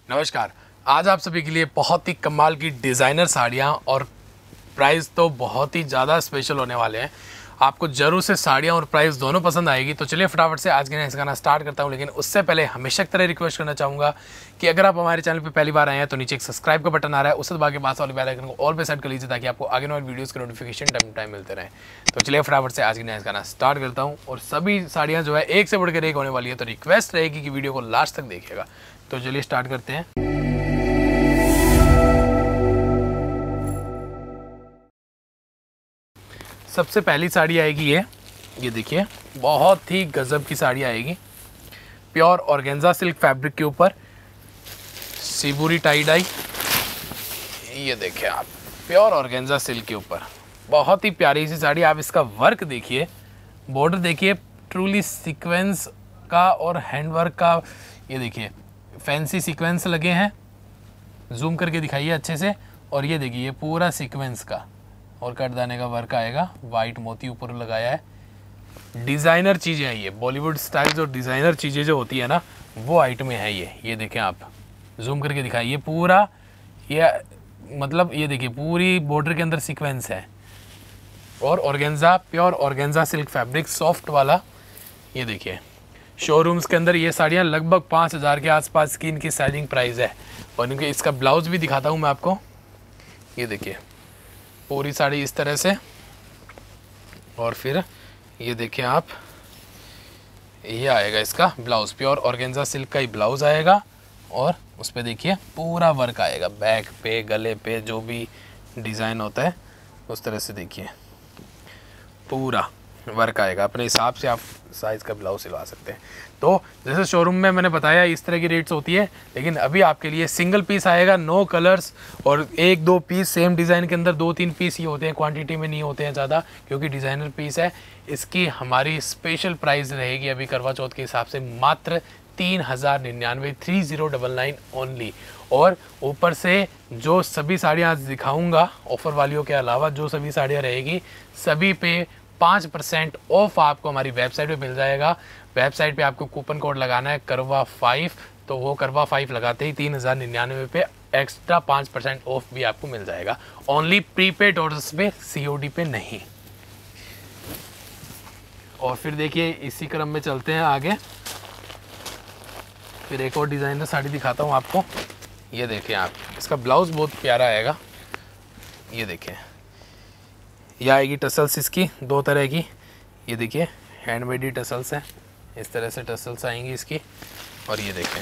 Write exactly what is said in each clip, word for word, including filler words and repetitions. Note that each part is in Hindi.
नमस्कार। आज आप सभी के लिए बहुत ही कमाल की डिज़ाइनर साड़ियाँ और प्राइस तो बहुत ही ज़्यादा स्पेशल होने वाले हैं। आपको ज़रूर से साड़ियाँ और प्राइस दोनों पसंद आएगी। तो चलिए फटाफट से आज के नेक्स्ट गाना स्टार्ट करता हूँ, लेकिन उससे पहले हमेशा की तरह रिक्वेस्ट करना चाहूँगा कि अगर आप हमारे चैनल पे पहली बार आए हैं तो नीचे एक सब्सक्राइब का बटन आ रहा है, उससे दबा के पास वाले बेल आइकन को ऑल पे सेट कर लीजिए ताकि आपको आगे वाली वीडियोज़ के नोटिफिकेशन टाइम टाइम मिलते रहें। तो चलिए फटाफट से आज के नेक्स्ट गाना स्टार्ट करता हूँ। और सभी साड़ियाँ जो है एक से बढ़कर एक होने वाली है, तो रिक्वेस्ट रहेगी कि वीडियो को लास्ट तक देखिएगा। तो चलिए स्टार्ट करते हैं। सबसे पहली साड़ी आएगी ये ये देखिए, बहुत ही गजब की साड़ी आएगी। प्योर ऑर्गेन्जा सिल्क फैब्रिक के ऊपर सिबूरी टाई डाई, ये देखिए आप, प्योर ऑर्गेन्जा सिल्क के ऊपर बहुत ही प्यारी सी साड़ी। आप इसका वर्क देखिए, बॉर्डर देखिए, ट्रूली सीक्वेंस का और हैंड वर्क का, ये देखिए फैंसी सीक्वेंस लगे हैं। जूम करके दिखाइए अच्छे से। और ये देखिए ये पूरा सीक्वेंस का और कटदाने का वर्क आएगा, वाइट मोती ऊपर लगाया है। डिज़ाइनर चीज़ें हैं ये, बॉलीवुड स्टाइल जो डिज़ाइनर चीज़ें जो होती है ना, वो आइटम है ये। ये देखें आप, जूम करके दिखाइए पूरा, ये मतलब ये देखिए पूरी बॉर्डर के अंदर सीक्वेंस है। और organza, pure organza silk fabric soft वाला। ये देखिए शोरूम्स के अंदर ये साड़ियाँ लगभग पाँच हज़ार के आसपास की इनकी सेलिंग प्राइस है। और इनके इसका ब्लाउज़ भी दिखाता हूँ मैं आपको। ये देखिए पूरी साड़ी इस तरह से, और फिर ये देखिए आप, ये आएगा इसका ब्लाउज़, प्योर ऑर्गेन्जा सिल्क का ही ब्लाउज़ आएगा। और उस पर देखिए पूरा वर्क आएगा, बैक पे, गले पे, जो भी डिज़ाइन होता है उस तरह से देखिए पूरा वर्क आएगा। अपने हिसाब से आप साइज़ का ब्लाउज सिलवा सकते हैं। तो जैसे शोरूम में मैंने बताया इस तरह की रेट्स होती है, लेकिन अभी आपके लिए सिंगल पीस आएगा, नो कलर्स, और एक दो पीस सेम डिज़ाइन के अंदर दो तीन पीस ही होते हैं, क्वांटिटी में नहीं होते हैं ज़्यादा, क्योंकि डिज़ाइनर पीस है। इसकी हमारी स्पेशल प्राइस रहेगी अभी करवा चौथ के हिसाब से मात्र तीन हज़ार निन्यानवे, three zero double nine only. और ऊपर से जो सभी साड़ियाँ आज दिखाऊँगा ऑफ़र वालियों के अलावा, जो सभी साड़ियाँ रहेगी सभी पे पाँच परसेंट ऑफ आपको हमारी वेबसाइट पे मिल जाएगा। वेबसाइट पे आपको कूपन कोड लगाना है करवा फाइव, तो वो करवा फाइव लगाते ही तीन हज़ार निन्यानवे पे एक्स्ट्रा पाँच परसेंट ऑफ भी आपको मिल जाएगा। ओनली प्रीपेड ऑर्डर्स पे, सीओडी पे नहीं। और फिर देखिए इसी क्रम में चलते हैं आगे। फिर एक और डिज़ाइनर साड़ी दिखाता हूँ आपको। ये देखिए आप, इसका ब्लाउज़ बहुत प्यारा आएगा। ये देखें, यह आएगी टसल्स इसकी दो तरह की। ये देखिए हैंडमेड टसल्स हैं, इस तरह से टसल्स आएंगी इसकी। और ये देखें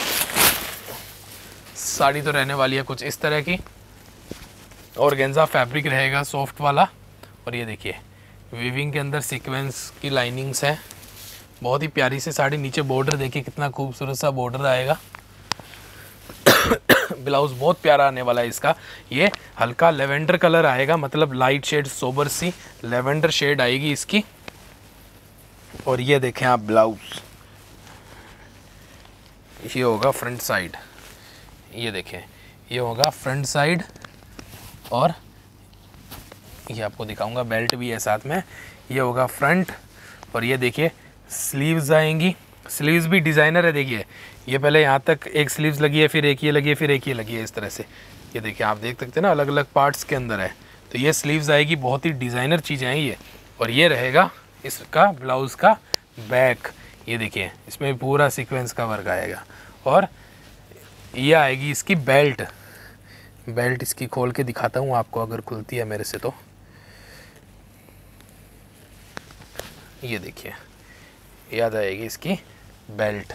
साड़ी तो रहने वाली है कुछ इस तरह की, ऑर्गेन्जा फैब्रिक रहेगा सॉफ्ट वाला। और ये देखिए वीविंग के अंदर सीक्वेंस की लाइनिंग्स है, बहुत ही प्यारी सी साड़ी। नीचे बॉर्डर देखिए कितना खूबसूरत सा बॉर्डर आएगा। ब्लाउज बहुत प्यारा आने वाला है इसका। ये हल्का लेवेंडर कलर आएगा, मतलब लाइट शेड, सोबर सी लेवेंडर शेड आएगी इसकी। और ये देखें आप ब्लाउज, ये होगा फ्रंट साइड। ये देखें ये होगा फ्रंट साइड, और ये आपको दिखाऊंगा बेल्ट भी है साथ में। ये होगा फ्रंट, और ये देखिए स्लीव्स आएंगी। स्लीव्स भी डिज़ाइनर है, देखिए ये पहले यहाँ तक एक स्लीव्स लगी है, फिर एक ये लगी है, फिर एक ये लगी है इस तरह से। ये देखिए आप देख सकते हैं ना, अलग अलग पार्ट्स के अंदर है। तो ये स्लीव्स आएगी, बहुत ही डिज़ाइनर चीज़ें हैं ये। और ये रहेगा इसका ब्लाउज़ का बैक। ये देखिए इसमें पूरा सीक्वेंस का वर्क आएगा। और ये आएगी इसकी बेल्ट। बेल्ट इसकी खोल के दिखाता हूँ आपको, अगर खुलती है मेरे से तो। ये देखिए याद आएगी इसकी बेल्ट,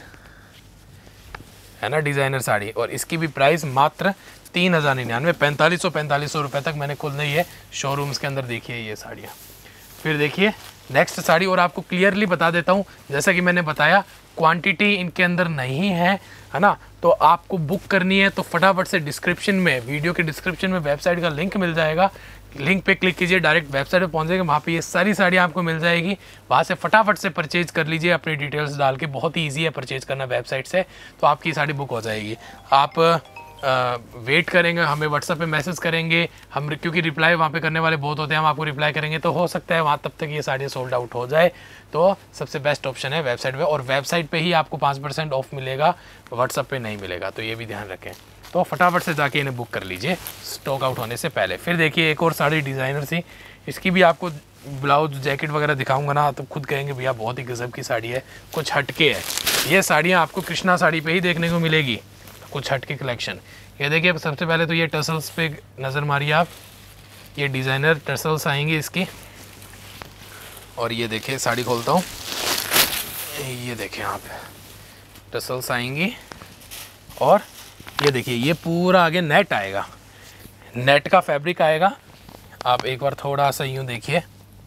है ना, डिज़ाइनर साड़ी। और इसकी भी प्राइस मात्र तीन हज़ार निन्यानवे, पैंतालीस सौ पैंतालीस सौ रुपये तक मैंने खुल नहीं है शोरूम्स के अंदर। देखिए ये साड़ियाँ। फिर देखिए नेक्स्ट साड़ी, और आपको क्लियरली बता देता हूँ, जैसा कि मैंने बताया क्वांटिटी इनके अंदर नहीं है, है ना। तो आपको बुक करनी है तो फटाफट से डिस्क्रिप्शन में, वीडियो के डिस्क्रिप्शन में वेबसाइट का लिंक मिल जाएगा। लिंक पे क्लिक कीजिए, डायरेक्ट वेबसाइट पे पहुंच जाएगा, वहाँ पे ये सारी साड़ियाँ आपको मिल जाएगी। वहाँ से फटाफट से परचेज कर लीजिए अपनी डिटेल्स डाल के, बहुत ही ईजी है परचेज करना वेबसाइट से, तो आपकी साड़ी बुक हो जाएगी। आप वेट करेंगे, हमें व्हाट्सएप पे मैसेज करेंगे, हम क्योंकि रिप्लाई वहाँ पे करने वाले बहुत होते हैं, हम आपको रिप्लाई करेंगे, तो हो सकता है वहाँ तब तक ये साड़ियाँ सोल्ड आउट हो जाए। तो सबसे बेस्ट ऑप्शन है वेबसाइट पे, और वेबसाइट पे ही आपको पाँच परसेंट ऑफ मिलेगा, व्हाट्सएप पे नहीं मिलेगा, तो ये भी ध्यान रखें। तो फटाफट से जाके इन्हें बुक कर लीजिए स्टॉक आउट होने से पहले। फिर देखिए एक और साड़ी डिज़ाइनर सी, इसकी भी आपको ब्लाउज जैकेट वगैरह दिखाऊंगा ना तो खुद कहेंगे भैया बहुत ही गजब की साड़ी है, कुछ हटके है। ये साड़ियाँ आपको कृष्णा साड़ी पे ही देखने को मिलेगी, कुछ हटके कलेक्शन। ये देखिए सबसे पहले तो ये टसल्स पे नज़र मारिए आप, ये डिज़ाइनर टसल्स आएंगे इसकी। और ये देखिए साड़ी खोलता हूँ, ये देखें आप टसल्स आएंगी। और ये देखिए ये पूरा आगे नेट आएगा, नेट का फैब्रिक आएगा। आप एक बार थोड़ा सा यूँ देखिए,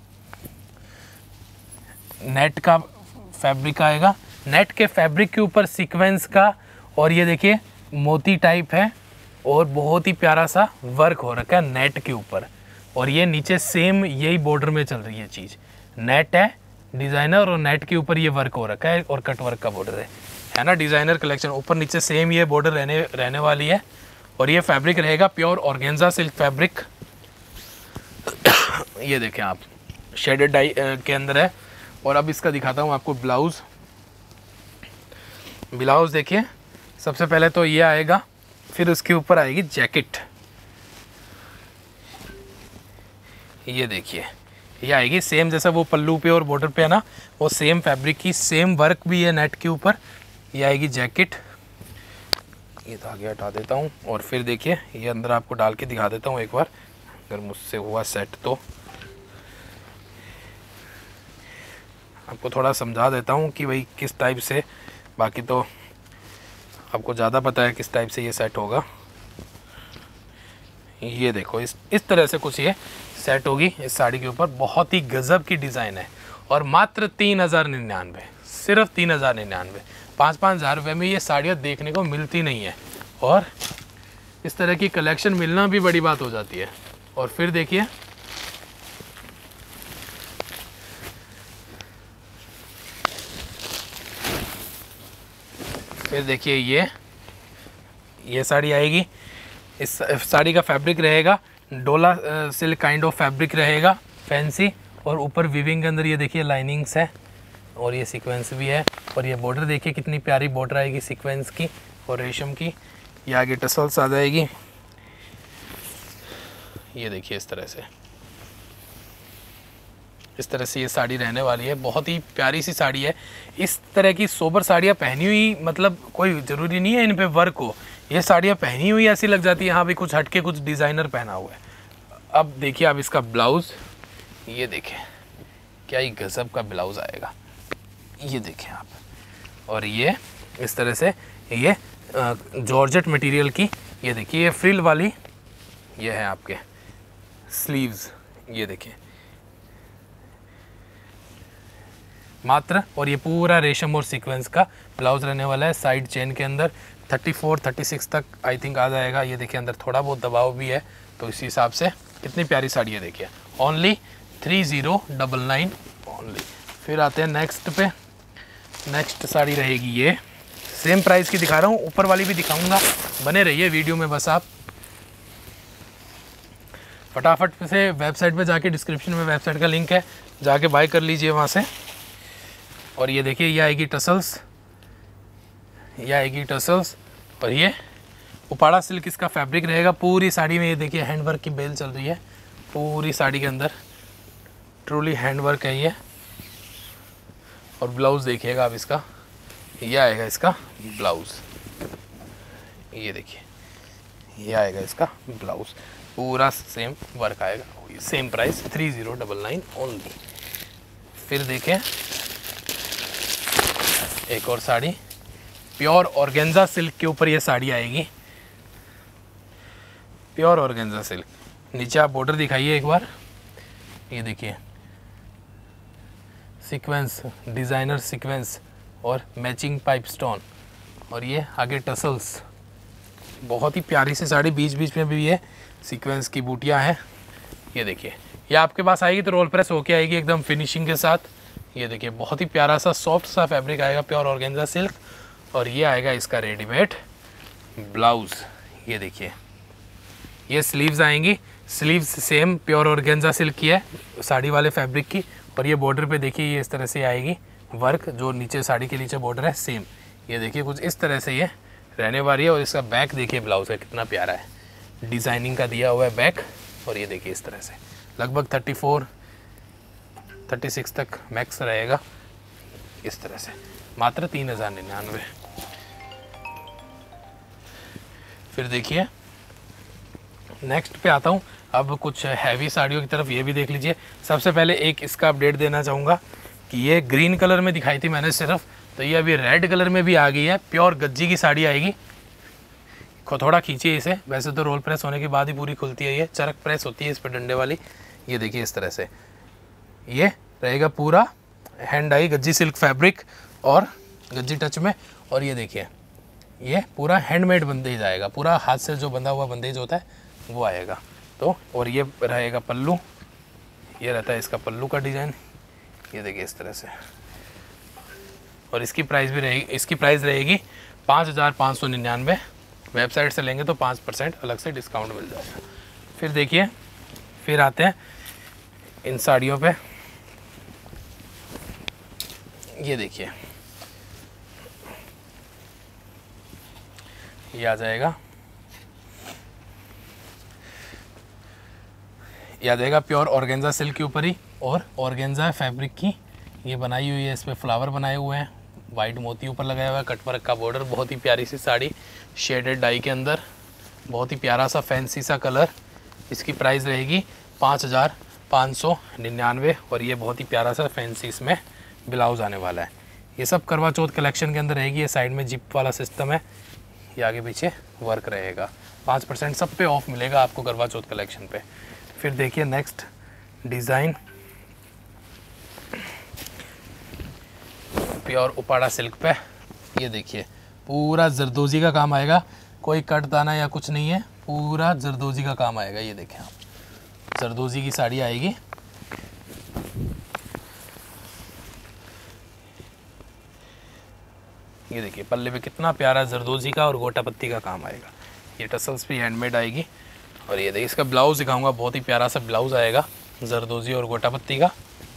नेट का फैब्रिक आएगा, नेट के फैब्रिक के ऊपर सीक्वेंस का, और ये देखिए मोती टाइप है, और बहुत ही प्यारा सा वर्क हो रखा है नेट के ऊपर। और ये नीचे सेम यही बॉर्डर में चल रही है चीज़, नेट है डिज़ाइनर और नेट के ऊपर ये वर्क हो रखा है, और कट वर्क का बॉर्डर है है ना, डिज़ाइनर कलेक्शन। ऊपर नीचे सेम ये बॉर्डर रहने रहने वाली है। और ये फैब्रिक रहेगा प्योर ऑर्गेन्जा सिल्क फैब्रिक। ये देखें आप शेडेड डाई के अंदर है। और अब इसका दिखाता हूँ आपको ब्लाउज़। ब्लाउज़ देखिए सबसे पहले तो ये आएगा, फिर उसके ऊपर आएगी जैकेट। ये देखिए ये आएगी सेम जैसा वो पल्लू पे और बॉर्डर पे है ना, वो सेम फैब्रिक की सेम वर्क भी है नेट के ऊपर। ये आएगी जैकेट। ये तो आगे हटा देता हूँ। और फिर देखिए ये अंदर आपको डाल के दिखा देता हूँ एक बार, अगर मुझसे हुआ सेट तो आपको थोड़ा समझा देता हूँ कि भाई किस टाइप से, बाकी तो आपको ज़्यादा पता है किस टाइप से ये सेट होगा। ये देखो इस इस तरह से कुछ ये सेट होगी इस साड़ी के ऊपर। बहुत ही गजब की डिज़ाइन है, और मात्र तीन हज़ार निन्यानवे, सिर्फ तीन हज़ार निन्यानवे। पाँच पाँच हज़ार रुपये में ये साड़ियाँ देखने को मिलती नहीं है, और इस तरह की कलेक्शन मिलना भी बड़ी बात हो जाती है। और फिर देखिए फिर देखिए ये ये साड़ी आएगी। इस साड़ी का फैब्रिक रहेगा Dola silk kind of fabric रहेगा, फैंसी। और ऊपर वीविंग के अंदर ये देखिए लाइनिंग्स है, और ये सीक्वेंस भी है। और ये बॉर्डर देखिए कितनी प्यारी बॉर्डर आएगी सीक्वेंस की और रेशम की। ये आगे टसल्स आ जाएगी। ये देखिए इस तरह से इस तरह से ये साड़ी रहने वाली है। बहुत ही प्यारी सी साड़ी है। इस तरह की सोबर साड़ियाँ पहनी हुई, मतलब कोई ज़रूरी नहीं है इन पे वर्क हो, ये साड़ियाँ पहनी हुई ऐसी लग जाती है हाँ भी कुछ हटके कुछ डिज़ाइनर पहना हुआ है। अब देखिए आप इसका ब्लाउज़, ये देखें क्या ही गज़ब का ब्लाउज़ आएगा। ये देखें आप, और ये इस तरह से ये जॉर्जेट मटेरियल की, ये देखिए ये फ्रिल वाली ये है आपके स्लीव्स। ये देखिए मात्र, और ये पूरा रेशम और सीक्वेंस का ब्लाउज रहने वाला है। साइड चेन के अंदर चौंतीस, छत्तीस तक आई थिंक आ जाएगा। ये देखिए अंदर थोड़ा बहुत दबाव भी है, तो इसी हिसाब से कितनी प्यारी साड़ी है देखिए। Only three zero double nine only. फिर आते हैं नेक्स्ट पे। नेक्स्ट साड़ी रहेगी ये, सेम प्राइस की दिखा रहा हूँ, ऊपर वाली भी दिखाऊंगा, बने रहिए वीडियो में बस आप। फटाफट से वेबसाइट पे जाके, डिस्क्रिप्शन में वेबसाइट का लिंक है, जाके बाय कर लीजिए वहाँ से। और ये देखिए ये आएगी टसल्स, ये आएगी टसल्स। और ये उपाड़ा सिल्क इसका फैब्रिक रहेगा पूरी साड़ी में। ये देखिए हैंडवर्क की बेल चल रही है पूरी साड़ी के अंदर, ट्रूली हैंडवर्क है ये। और ब्लाउज़ देखिएगा आप इसका, ये आएगा इसका ब्लाउज़। ये देखिए ये आएगा इसका ब्लाउज़, पूरा सेम वर्क आएगा। Same price three zero double nine only. फिर देखें एक और साड़ी, प्योर ऑर्गेन्जा सिल्क के ऊपर ये साड़ी आएगी, प्योर ऑर्गेन्जा सिल्क। नीचे आप बॉर्डर दिखाइए एक बार, ये देखिए सीक्वेंस, डिज़ाइनर सीक्वेंस और मैचिंग पाइप स्टोन। और ये आगे टसल्स, बहुत ही प्यारी सी साड़ी, बीच बीच में भी ये सीक्वेंस की बूटियाँ हैं। ये देखिए ये आपके पास आएगी तो रोल प्रेस होके आएगी एकदम फिनिशिंग के साथ। ये देखिए बहुत ही प्यारा सा सॉफ्ट सा फैब्रिक आएगा, प्योर ऑर्गेन्जा सिल्क। और ये आएगा इसका रेडीमेड ब्लाउज़। ये देखिए, ये स्लीव्स आएंगी, sleeves same pure organza silk की है साड़ी वाले फैब्रिक की। और ये बॉर्डर पे देखिए ये इस तरह से आएगी वर्क, जो नीचे साड़ी के नीचे बॉर्डर है सेम, ये देखिए कुछ इस तरह से ये रहने वाली है। और इसका बैक देखिए ब्लाउज है कितना प्यारा है, डिज़ाइनिंग का दिया हुआ है बैक। और ये देखिए इस तरह से लगभग थर्टी फोर थर्टी सिक्स तक मैक्स रहेगा, इस तरह से मात्र तीन हज़ार निन्यानवे। फिर देखिए नेक्स्ट पे आता हूँ, अब कुछ हैवी साड़ियों की तरफ, ये भी देख लीजिए। सबसे पहले एक इसका अपडेट देना चाहूँगा कि ये ग्रीन कलर में दिखाई थी मैंने सिर्फ, तो ये अभी रेड कलर में भी आ गई है। प्योर गज्जी की साड़ी आएगी, थोड़ा खींचिए इसे, वैसे तो रोल प्रेस होने के बाद ही पूरी खुलती है, ये चरक प्रेस होती है इस पर डंडे वाली। ये देखिए इस तरह से ये रहेगा पूरा हैंड आई गज्जी सिल्क फैब्रिक और गज्जी टच में। और ये देखिए ये पूरा हैंडमेड बंदेज आएगा, पूरा हाथ से जो बंधा हुआ बंदेज होता है वो आएगा। तो और ये रहेगा पल्लू, ये रहता है इसका पल्लू का डिज़ाइन, ये देखिए इस तरह से। और इसकी प्राइस भी रहेगी, इसकी प्राइस रहेगी पाँच हज़ार पाँच सौ निन्यानवे। वेबसाइट से लेंगे तो पाँच परसेंट अलग से डिस्काउंट मिल जाएगा। फिर देखिए, फिर आते हैं इन साड़ियों पे। ये देखिए ये आ जाएगा, ये आ जाएगा प्योर ऑर्गेन्जा सिल्क के ऊपर ही, और ऑर्गेन्जा फैब्रिक की ये बनाई हुई है, इस पर फ्लावर बनाए हुए हैं, वाइट मोती ऊपर लगाया हुआ है, कटवर्क का बॉर्डर। बहुत ही प्यारी सी साड़ी शेडेड डाई के अंदर, बहुत ही प्यारा सा फैंसी सा कलर। इसकी प्राइस रहेगी पाँच हज़ार पाँच सौ निन्यानवे। और ये बहुत ही प्यारा सा फैंसी इसमें ब्लाउज़ आने वाला है। ये सब करवा चौथ कलेक्शन के अंदर रहेगी। ये साइड में जिप वाला सिस्टम है, ये आगे पीछे वर्क रहेगा। पाँच परसेंट सब पे ऑफ मिलेगा आपको करवा चौथ कलेक्शन पे। फिर देखिए next design, pure Uppada silk पे, ये देखिए पूरा जरदोजी का काम आएगा, कोई कट दाना या कुछ नहीं है, पूरा जरदोजी का काम आएगा। ये देखें आप, जरदोजी की साड़ी आएगी। ये देखिए पल्ले पे कितना प्यारा जरदोजी का और गोटा पत्ती का काम आएगा। ये टसल्स भी हैंडमेड आएगी। और ये देखिए इसका ब्लाउज दिखाऊंगा, बहुत ही प्यारा सा ब्लाउज आएगा जरदोजी और गोटा पत्ती का।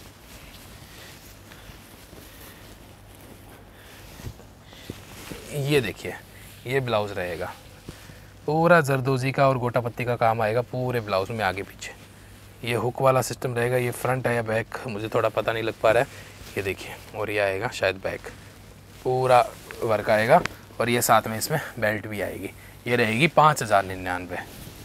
ये देखिए ये ब्लाउज रहेगा, पूरा जरदोजी का और गोटा पत्ती का काम आएगा पूरे ब्लाउज में आगे पीछे। ये हुक वाला सिस्टम रहेगा। ये फ्रंट है या बैक मुझे थोड़ा पता नहीं लग पा रहा है। ये देखिए, और ये आएगा शायद बैक, पूरा वर्क आएगा। और ये साथ में इसमें बेल्ट भी आएगी। ये रहेगी पाँच हज़ार निन्यानवे।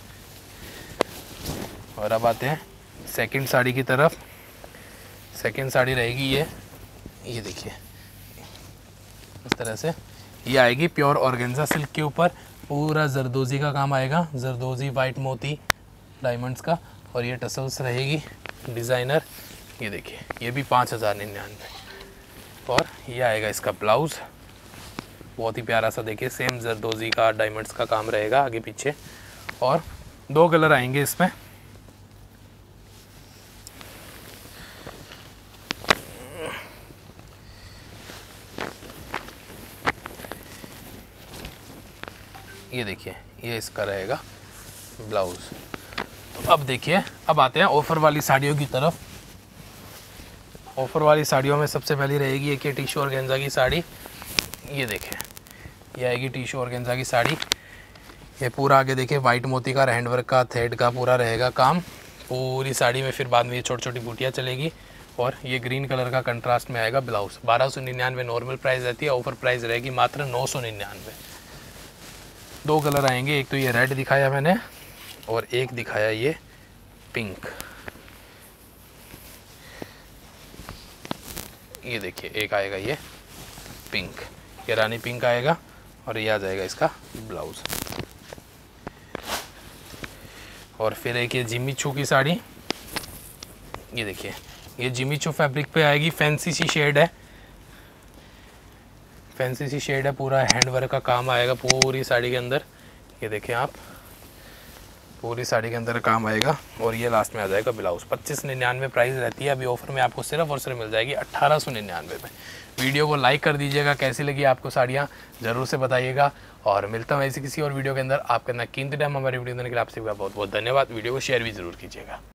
और अब आते हैं सेकंड साड़ी की तरफ। सेकंड साड़ी रहेगी ये ये देखिए इस तरह से, ये आएगी प्योर ऑर्गेन्जा सिल्क के ऊपर, पूरा जरदोजी का काम आएगा, जरदोजी वाइट मोती डायमंड्स का। और ये टसल्स रहेगी डिज़ाइनर। ये देखिए ये भी पाँच हज़ार निन्यानवे। और ये आएगा इसका ब्लाउज़, बहुत ही प्यारा सा, देखिए सेम जरदोजी का डायमंड्स का काम रहेगा आगे पीछे। और दो कलर आएंगे इसमें, ये देखिए ये इसका रहेगा ब्लाउज़। तो अब देखिए, अब आते हैं ऑफ़र वाली साड़ियों की तरफ। ऑफ़र वाली साड़ियों में सबसे पहली रहेगी एक ये टिश्यू ऑर्गेन्जा की साड़ी। ये देखें ये आएगी टिश्यू ऑर्गेन्जा की साड़ी। ये पूरा आगे देखिए वाइट मोती का, हैंडवर्क का, थ्रेड का पूरा रहेगा काम पूरी साड़ी में। फिर बाद में ये छोटी छोटी बूटियाँ चलेगी। और ये ग्रीन कलर का कंट्रास्ट में आएगा ब्लाउज़। बारह सौ निन्यानवे नॉर्मल प्राइस रहती है, ऑफ़र प्राइस रहेगी मात्र नौ सौ निन्यानवे। दो कलर आएंगे, एक तो ये रेड दिखाया मैंने और एक दिखाया ये पिंक। ये देखिए एक आएगा ये पिंक, ये रानी पिंक आएगा। और ये आ जाएगा इसका ब्लाउज़। और फिर एक ये जिमी चू की साड़ी। ये देखिए ये जिमी चू फैब्रिक पे आएगी, फैंसी सी शेड है, फैंसी सी शेड है, पूरा हैंडवर्क का काम आएगा पूरी साड़ी के अंदर। ये देखें आप, पूरी साड़ी के अंदर काम आएगा और ये लास्ट में आ जाएगा ब्लाउज। पच्चीस निन्यानवे प्राइस रहती है, अभी ऑफर में आपको सिर्फ और सिर्फ मिल जाएगी अट्ठारह सौ निन्यानवे में। वीडियो को लाइक कर दीजिएगा, कैसी लगी आपको साड़ियाँ ज़रूर से बताइएगा। और मिलता हूँ ऐसी किसी और वीडियो के अंदर। आपका ना कीमती टाइम हमारी वीडियो देने के लिए आपसे बहुत बहुत धन्यवाद। वीडियो को शेयर भी ज़रूर कीजिएगा।